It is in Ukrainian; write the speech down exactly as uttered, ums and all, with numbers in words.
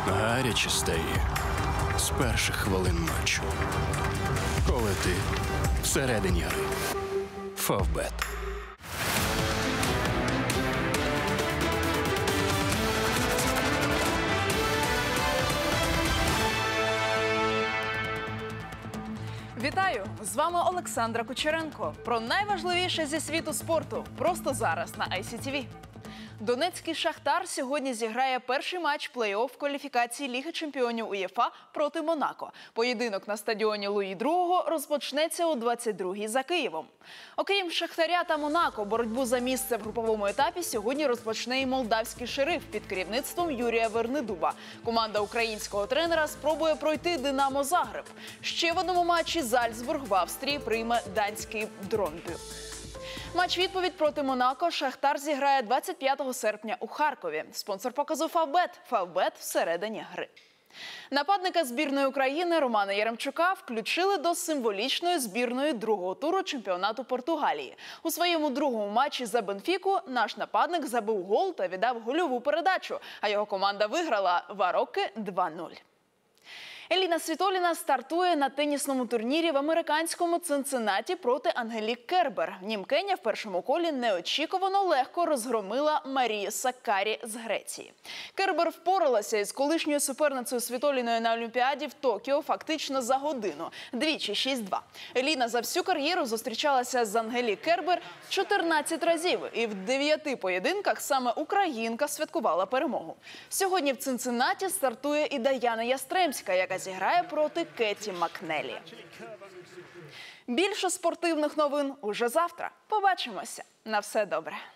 Гаряче стає з перших хвилин матчу. Коли ти всередині гри. Фавбет. Вітаю! З вами Олександра Кучеренко. Про найважливіше зі світу спорту просто зараз на ай сі ті ві. Донецький «Шахтар» сьогодні зіграє перший матч плей-офф кваліфікації Ліги чемпіонів УЄФА проти «Монако». Поєдинок на стадіоні Луї другого розпочнеться о двадцять другій за Києвом. Окрім «Шахтаря» та «Монако», боротьбу за місце в груповому етапі сьогодні розпочне і молдавський «Шериф» під керівництвом Юрія Вернедуба. Команда українського тренера спробує пройти «Динамо Загреб». Ще в одному матчі Зальцбург в Австрії прийме данський Дронбю. Матч-відповідь проти «Монако» «Шахтар» зіграє двадцять п'ятого серпня у Харкові. Спонсор показу «Фавбет». «Фавбет» всередині гри. Нападника збірної України Романа Яремчука включили до символічної збірної другого туру чемпіонату Португалії. У своєму другому матчі за Бенфіку наш нападник забив гол та віддав гольову передачу, а його команда виграла в Ароки два нуль. Еліна Світоліна стартує на тенісному турнірі в американському Цинциннаті проти Ангелік Кербер. Німкеня в першому колі неочікувано легко розгромила Марію Саккарі з Греції. Кербер впоралася із колишньою суперницею Світоліною на Олімпіаді в Токіо фактично за годину – двічі шість два. Еліна за всю кар'єру зустрічалася з Ангелік Кербер чотирнадцять разів, і в дев'яти поєдинках саме українка святкувала перемогу. Сьогодні в Цинциннаті стартує і Даяна Ястремська, яка зіграє проти Кеті Макнелі. Більше спортивних новин уже завтра. Побачимося. На все добре.